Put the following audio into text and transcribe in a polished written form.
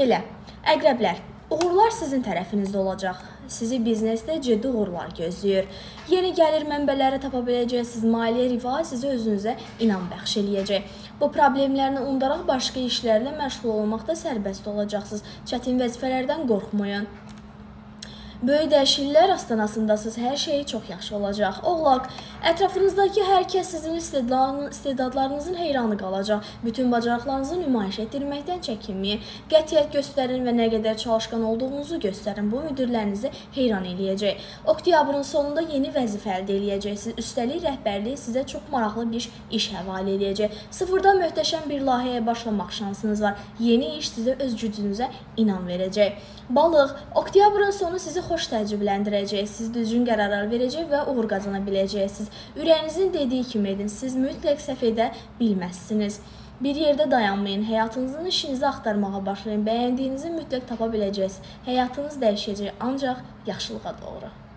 Belə, əqrəblər, uğurlar sizin tərəfinizdə olacaq. Sizi biznesdə ciddi uğurlar gözləyir. Yeni gəlir mənbələri tapa biləcəksiniz, maliyyə rifahı sizə özünüzə inam bəxş eləyəcək. Bu problemlərini unudaraq başqa işlərlə məşğul olmaqda sərbəst olacaqsınız. Çətin vəzifələrdən qorxmayın. Böyük dəyişikliklər astanasındasınız, hər şey çox yaxşı olacaq. Oğlaq, ətrafınızdakı hər kəs sizin istedadlarınızın heyranı qalacaq. Bütün bacarıqlarınızı nümayiş etdirməkdən çəkinməyin. Qətiyyət göstərin və nə qədər çalışqan olduğunuzu göstərin. Bu müdirlərinizi heyran eləyəcək. Oktyabrın sonunda yeni vəzifə əldə eləyəcəksiniz. Üstəlik rəhbərliyi sizə çox maraqlı bir iş həvalə eləyəcək. Sıfırdan möhtəşəm bir layihəyə başlamaq şansınız var. Yeni iş sizə öz gücünüzə inam verəcək. Balıq, oktyabrın sonu sizi xoş təcrübələndirəcək, siz düzgün qərarlar verəcək və uğur qazana biləcəksiniz. Ürəyinizin dediyi kimi edin, siz mütləq səhv edə bilməzsiniz. Bir yerdə dayanmayın, həyatınızın işinizi axtarmağa başlayın, bəyəndiyinizi mütləq tapa biləcəksiniz. Həyatınız dəyişəcək, ancaq yaxşılığa doğru.